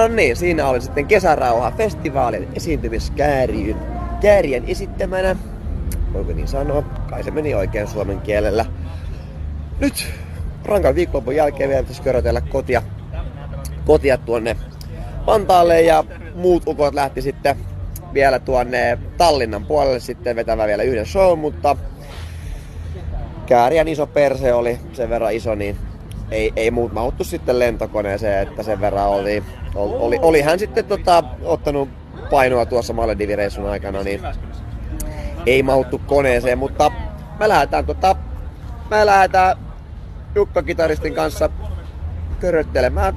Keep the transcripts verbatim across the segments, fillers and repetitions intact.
No niin, siinä oli sitten Kesärauha Festivaalin esiintymis Käärijyn, Käärijän esittämänä. Voiko niin sanoa? Kai se meni oikein suomen kielellä. Nyt rankan viikonlopun jälkeen vielä pitäisi körötellä kotia, kotia tuonne Vantaalle ja muut ukot lähti sitten vielä tuonne Tallinnan puolelle sitten vetämään vielä yhden show, mutta Käärijän iso perse oli sen verran iso, niin ei, ei muut mahuttu sitten lentokoneeseen, että sen verran oli, oli, oli hän sitten tota, ottanut painoa tuossa Maledivireissun aikana, niin ei mahuttu koneeseen, mutta me lähdetään, tota, me lähdetään Jukka-kitaristin kanssa köröttelemään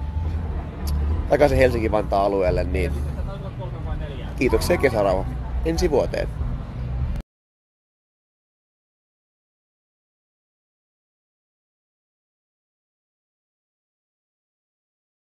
takaisin Helsinki-Vantaan alueelle, niin kiitoksia Kesärauha ensi vuoteen.